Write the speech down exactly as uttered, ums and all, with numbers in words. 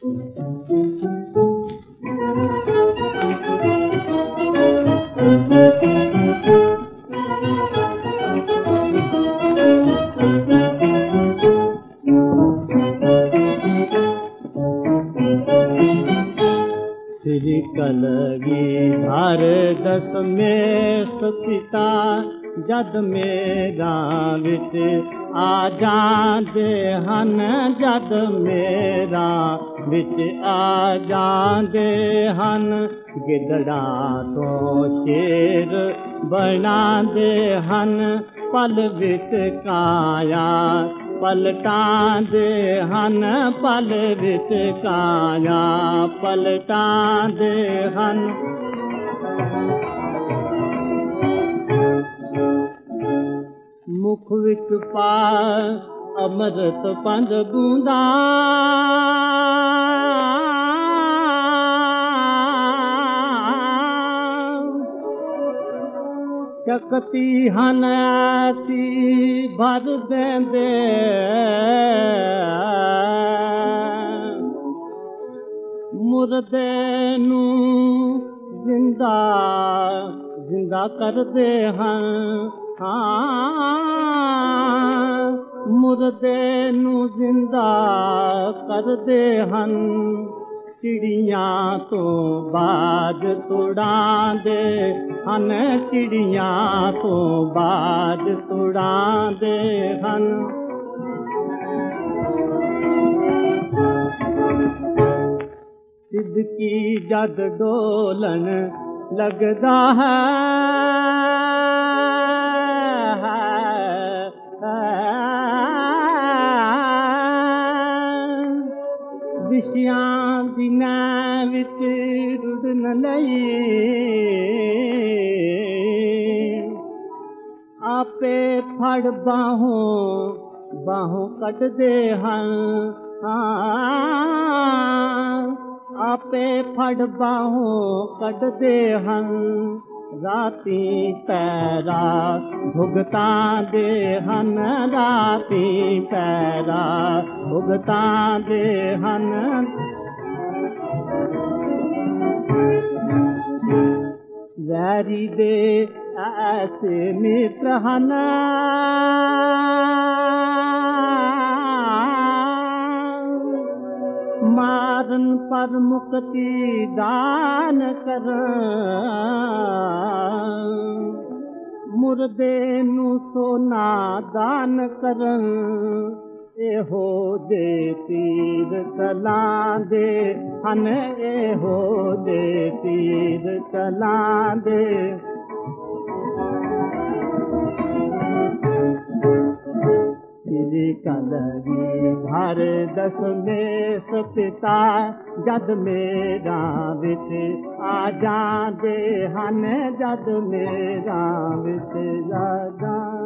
श्री कलगीधर दस में सुपिता जद मेरा विच आ जांदे हन जद मेरा विच आ जांदे हन गिदड़ा तो शेर बनांदे हन पल विच काया पलटांदे हन पल विच काया पलटांदे हन मुख विच पा अमृत पंज बूंदा चकती हन ऐसी भर देंदे मुर्दे नू जिंदा जिंदा कर दे हन हाँ मुर्दे नू जिंदा कर दे हन चिड़ियां तो बाज तुड़ांदे हन चिड़ियां तो बाज तुड़ांदे हन सिद्दकी जद डोलन लगदा है विषयां दिनां विच रुड़न लई आपे फड़ बाहों बाहों कटदे हन आपे फड़ बाहों कटदे हन राती पैरा भुगतांदे हन राती पैरा भुगतांदे हन वैरी दे ऐसे मित्र हन मारन पर मुक्ति दान कर मुर्दे नू सोना दान कर एहो दे तीर चलांदे हन एहो दे तीर चलांदे श्री कलगीधर दस में सुपिता जद मेरा विच आ जांदे हन जद मेरा विच आ जांदे